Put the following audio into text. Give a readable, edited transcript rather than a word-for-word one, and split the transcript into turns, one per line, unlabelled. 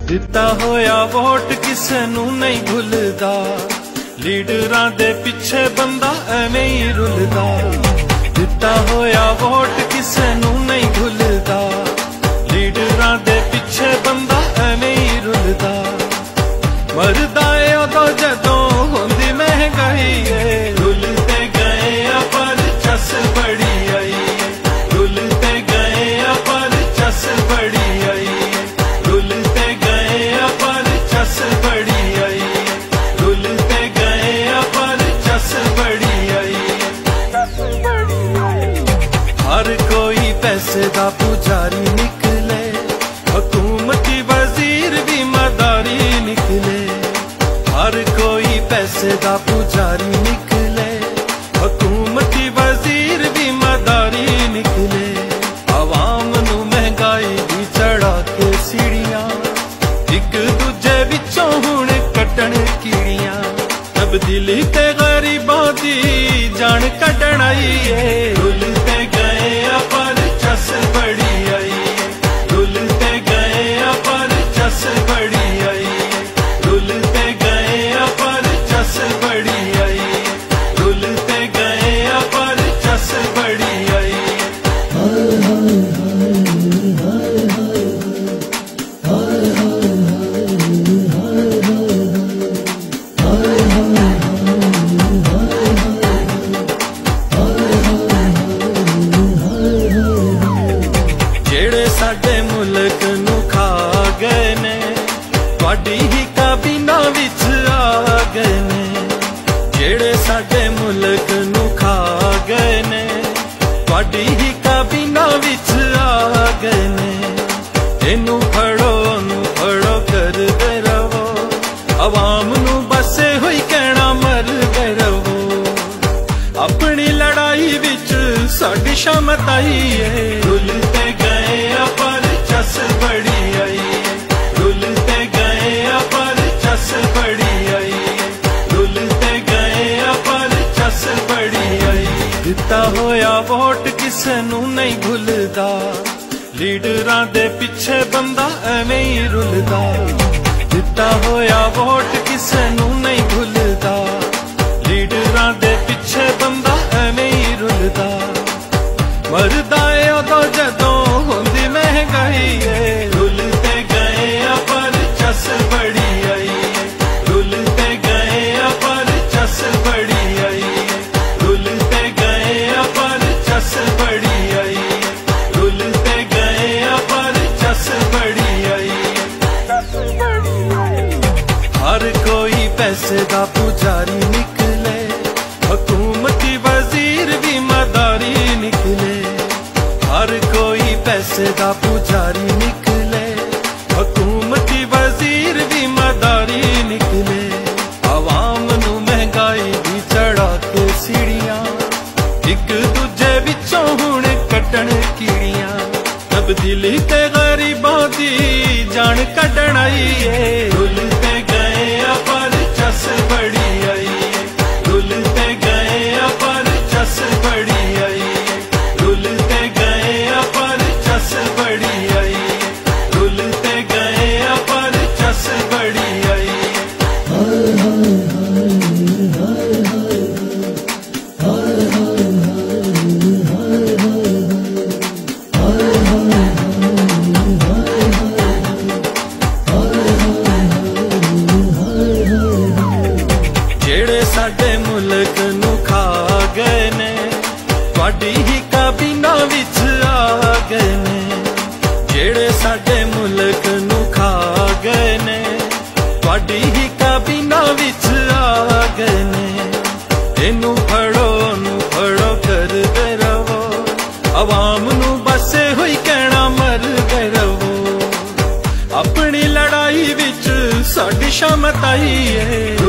दिता होया वोट किसे नू नहीं भुलदा, लीडरां दे पिछे बंदा एवें ही रुलदा। दिता होया वोट किसे नू नहीं भुलदा, लीडरां दे पिछे बंदा एवें ही रुलदा। मरदा ए उदों जदों होंदी महंगाई है, रुलते गए पर चस बड़ी आई है, रुलते गए पर चस बड़ी आई है, रुलते गए पर चस बड़ी आई है, रुलते गए पर चस बड़ी आई है। हर कोई पैसे दा पुजारी निकले, हुकूमती वजीर भी मदारी निकले। हर कोई पैसे दा पुजारी निकले, हुकूमती वजीर भी मदारी निकले। आवाम नू महंगाई दी चढ़ा के सीढ़ियां, एक दूजे विचों हुण कट्टण कीड़ियां। तब्दीली ते गरीबां दी जान कड्ढण आई है, रुलते गए पर चस बड़ी आई है, रुलते गए पर चस बड़ी आई है, रुलते गए पर चस बड़ी आई है, रुलते गए पर चस बड़ी आई है। जेड़े साडे मुल्क नू खा गए ने, तुहाडी ही काबीना विच आ गए ने। जेड़े साडे मुल्क नू खा गए ने, तुहाडी ही काबीना विच आ गए ने। इनू फड़ो नू फड़ो करदे रहो, अवाम नू बसे होई कहना मरदे रहो। अपनी लड़ाई विच साडी शामत आई है, रुलते गए पर चस बड़ी आई है, रुलते गए पर चस बड़ी आई है, रुलते गए पर चस बड़ी आई है। दिता होया वोट किसे नू नहीं भुलदा, लीडरां दे पिछे बंदा एवें ही रुलदा। दिता होया वोट किसे नू नहीं भुलदा, लीडरां दे पिछे बंदा एवें ही रुलदा। मरदा ए उदों जदों होंदी महंगाई है, रुलते गए पर चस बड़ी आई है, रुलते गए पर चस बड़ी आई है, रुलते गए पर चस बड़ी आई है, रुलते गए पर चस बड़ी आई है। हर कोई पैसे दा पुजारी निकले, हुकूमती वजीर भी मदारी निकले। हर कोई पैसे दा पुजारी निकले, हुकूमती वजीर भी मदारी निकले। आवाम नू महंगाई दी चढ़ा के सीढ़ियां, एक दूजे विचों हुण कट्टण कीड़ियां। तब्दीली ते गरीबां दी जान कड्ढण आई है, रुलते गए पर चस बड़ी आई है, रुलते गए पर चस बड़ी आई है, रुलते गए पर चस बड़ी आई है, रुलते गए पर चस बड़ी आई है। जेड़े साडे मुल्क नू खा गए ने, तुहाडी ही काबीना विच आ गए ने। जेड़े साडे मुल्क नू खा गए ने, तुहाडी ही काबीना विच आ गए ने। इनू फड़ो नू फड़ो करदे रहो, अवाम नू बसे होई कहना मरदे रहो। अपनी लड़ाई विच साडी शामत आई है,